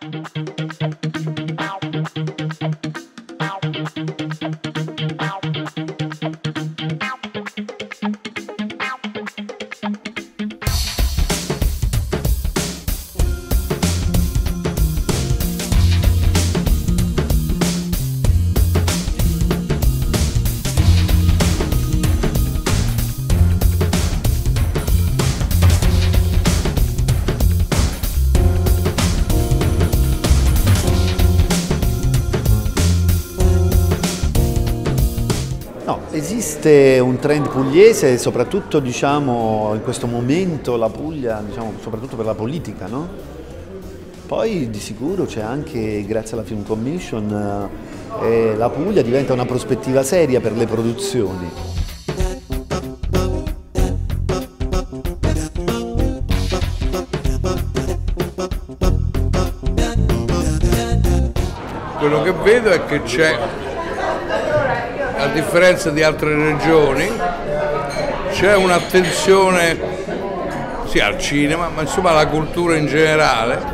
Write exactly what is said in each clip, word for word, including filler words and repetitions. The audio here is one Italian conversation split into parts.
No, esiste un trend pugliese, soprattutto diciamo, in questo momento la Puglia, diciamo, soprattutto per la politica, no? Poi di sicuro c'è anche, grazie alla Film Commission, eh, la Puglia diventa una prospettiva seria per le produzioni. Quello che vedo è che c'è, a differenza di altre regioni, c'è un'attenzione sì al cinema, ma insomma alla cultura in generale.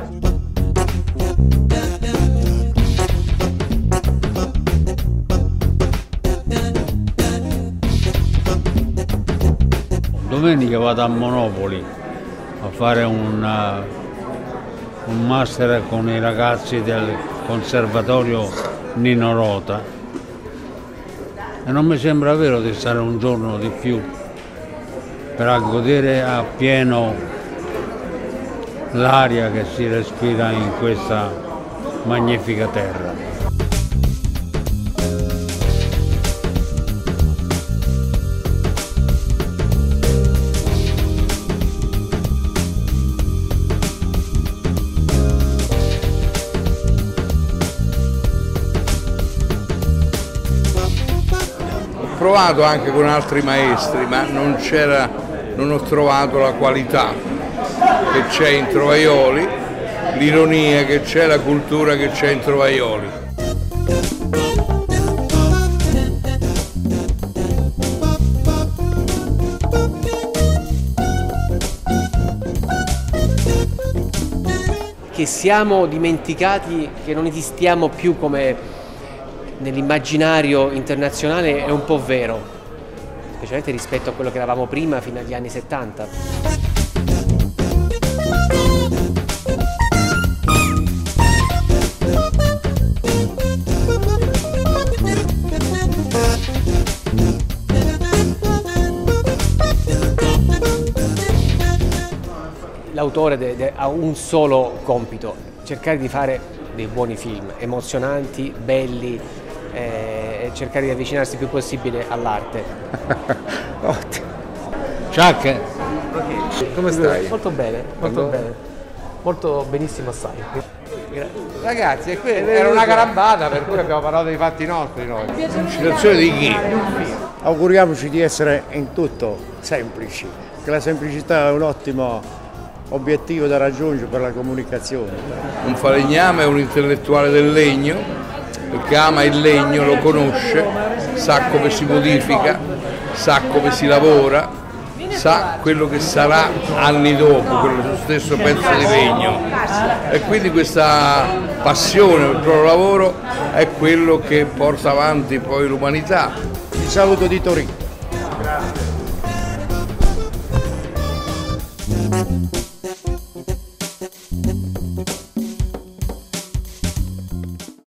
Domenica vado a Monopoli a fare un, un master con i ragazzi del Conservatorio Nino Rota. E non mi sembra vero di stare un giorno di più per godere appieno l'aria che si respira in questa magnifica terra. Ho provato anche con altri maestri, ma non c'era, non ho trovato la qualità che c'è in Trovaioli, l'ironia che c'è, la cultura che c'è in Trovaioli. Che siamo dimenticati, che non esistiamo più come nell'immaginario internazionale è un po' vero, specialmente rispetto a quello che eravamo prima fino agli anni settanta. L'autore ha un solo compito, cercare di fare dei buoni film, emozionanti, belli, e cercare di avvicinarsi il più possibile all'arte. Ottimo. Chuck, okay. Come stai? Molto bene, molto allora. bene, molto benissimo assai. Ragazzi, è era una carambata per cui abbiamo parlato dei fatti nostri noi. Citazione di chi? Auguriamoci di essere in tutto semplici, che la semplicità è un ottimo obiettivo da raggiungere per la comunicazione. Un falegname è un intellettuale del legno, perché ama il legno, lo conosce, sa come si modifica, sa come si lavora, sa quello che sarà anni dopo, quello suo stesso pezzo di legno. E quindi questa passione per il proprio lavoro è quello che porta avanti poi l'umanità. Il saluto di Torino.